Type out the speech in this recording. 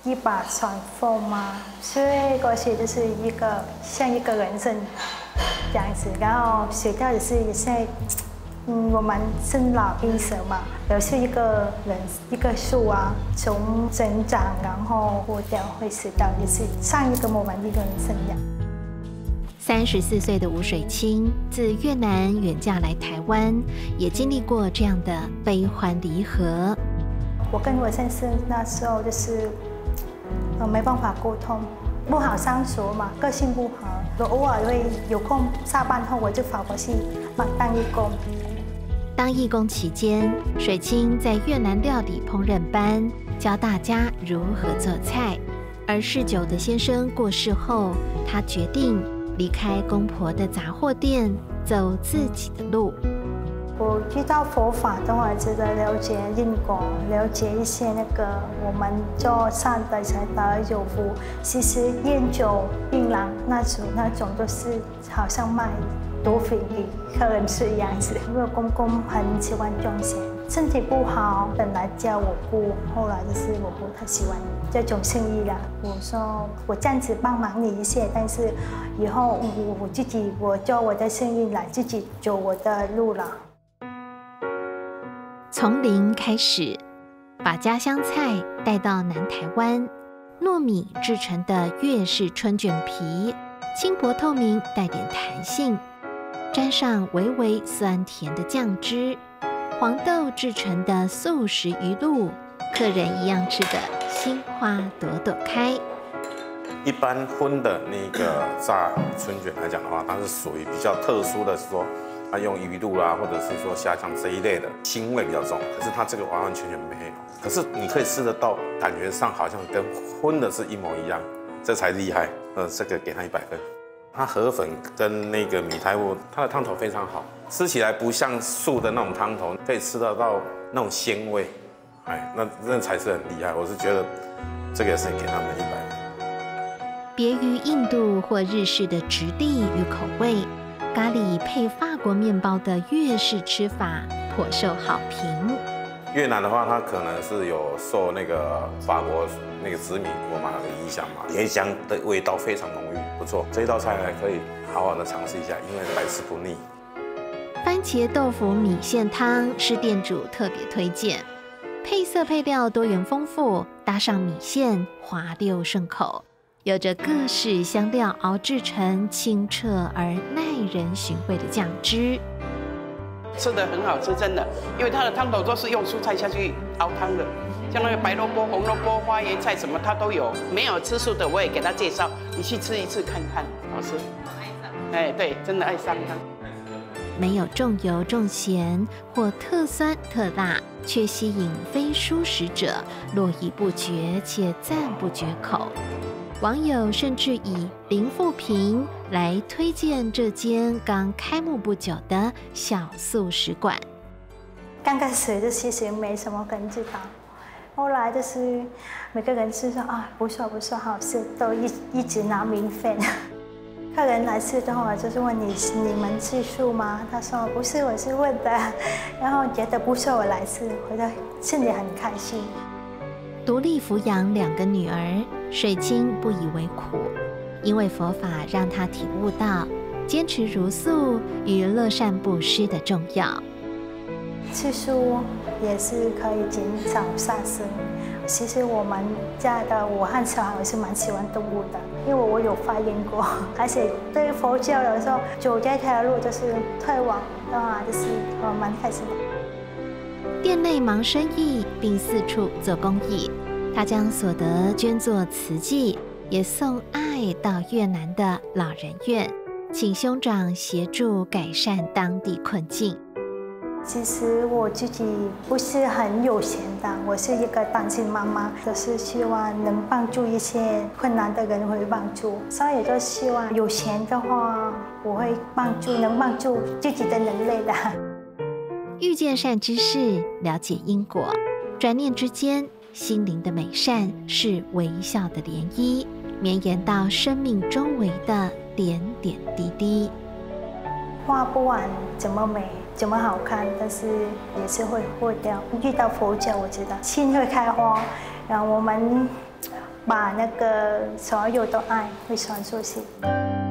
一把传风嘛，所以过去就是像一个人生这样子，然后学到的是现在，我们生老病死嘛，也是一个人一个树啊，从成长然后活掉会死掉，也是上一个我们一个人生一样。 34岁的吴水清自越南远嫁来台湾，也经历过这样的悲欢离合。 我跟我先生那时候就是没办法沟通，不好相处嘛，个性不合。我偶尔会有空下班后我就跑过去当义工。 当义工期间，水清在越南料理烹饪班教大家如何做菜。而嗜酒的先生过世后，他决定离开公婆的杂货店，走自己的路。 我遇到佛法的话，值得了解因果，了解一些我们做善的才得有福。其实烟酒槟榔那种都是好像卖毒品给客人吃一样子。因为公公很喜欢种钱，身体不好，本来叫我姑，后来就是我姑太喜欢这种生意了。我说我这样子帮忙你一些，但是以后我做我的生意来，自己走我的路了。 从零开始，把家乡菜带到南台湾，糯米制成的越式春卷皮，轻薄透明，带点弹性，沾上微微酸甜的酱汁，黄豆制成的素食鱼露，客人一样吃得心花朵朵开。 一般荤的那个炸春卷来讲的话，它是属于比较特殊的，是说它用鱼露啦，或者是说虾酱这一类的，腥味比较重。可是它这个完完全全没有，可是你可以吃得到，感觉上好像跟荤的是一模一样，这才厉害。这个给它100分。它河粉跟那个米苔目，它的汤头非常好，吃起来不像素的那种汤头，可以吃得到那种鲜味。那才是很厉害。我是觉得这个也是给他们100分。 别于印度或日式的质地与口味，咖喱配法国面包的越式吃法颇受好评。 越南的话，它可能是有受那个法国那个殖民文化的影响嘛，莲香的味道非常浓郁，不错。这一道菜还可以好好的尝试一下，因为百吃不腻。 番茄豆腐米线汤是店主特别推荐，配色配料多元丰富，搭上米线滑溜顺口，有着各式香料熬制成清澈而耐人寻味的酱汁。 吃得很好吃，真的，因为它的汤头都是用蔬菜下去熬汤的，像那个白萝卜、红萝卜、花椰菜什么它都有。没有吃素的我也给他介绍，你去吃一次看看，好吃。哎，对，真的爱上它。 没有重油重咸或特酸特辣，却吸引非蔬食者络绎不绝且赞不绝口。网友甚至以零负评来推荐这间刚开幕不久的小素食馆。 刚开始就其实没什么人知道，后来就是每个人是说不错不错，好吃，都一直拿名分。客人来吃的话，就是问你们吃素吗？他说不是，我是问的，然后觉得不错，我来吃，回来心里很开心。 独立抚养2个女儿，水清不以为苦，因为佛法让她体悟到坚持茹素与乐善布施的重要。 吃素也是可以减少杀生。其实我们家的我和小孩是蛮喜欢动物的，因为我有发言过，而且对佛教有时候走这条路就是推广的话，就是我蛮开心的。 店内忙生意，并四处做公益。他将所得捐作慈济，也送爱到越南的老人院，请兄长协助改善当地困境。 其实我自己不是很有钱的，我是一个单亲妈妈，就是希望能帮助一些困难的人，会帮助。所以就希望有钱的话，我会能帮助自己的能力的。 遇见善知识，了解因果，转念之间，心灵的美善是微笑的涟漪，绵延到生命周围的点点滴滴。 画不完怎么美，怎么好看，但是也是会破掉。遇到佛教，我知道心会开花，然后我们把那个所有的爱会传出去。